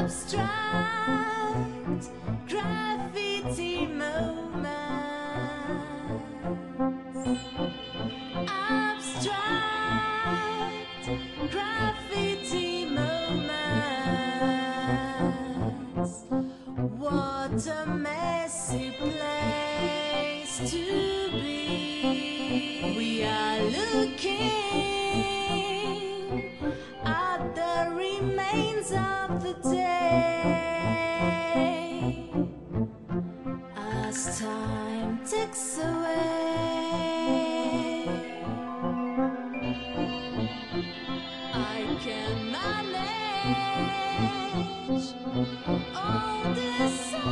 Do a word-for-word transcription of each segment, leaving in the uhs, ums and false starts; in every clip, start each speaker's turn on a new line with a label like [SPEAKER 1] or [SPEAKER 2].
[SPEAKER 1] abstract graffiti moments. Abstract graffiti moments. What a messy place to be. We are looking at the remains of the day as time ticks away. I can manage all this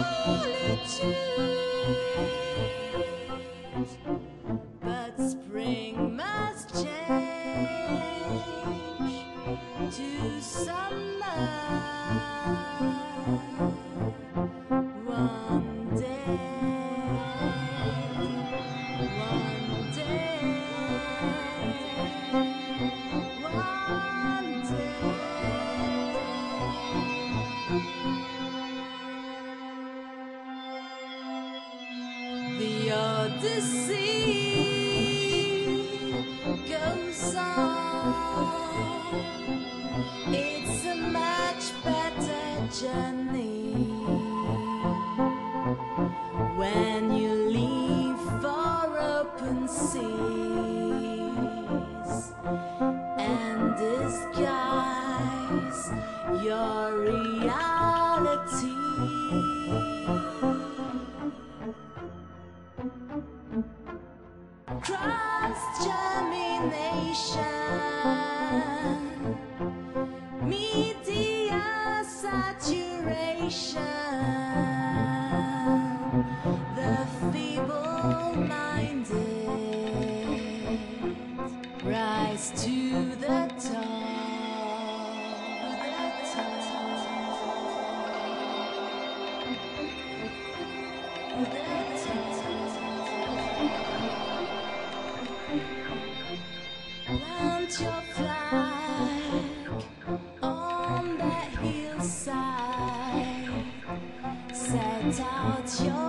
[SPEAKER 1] solitude, but spring must change to summer. One day, one day, one day. The Odyssey goes on. It's a much better journey when you leave for open seas and disguise your reality. Cross-germination, media saturation, the feeble-minded rise to the top, the top, the plant your flag on that hillside, set out your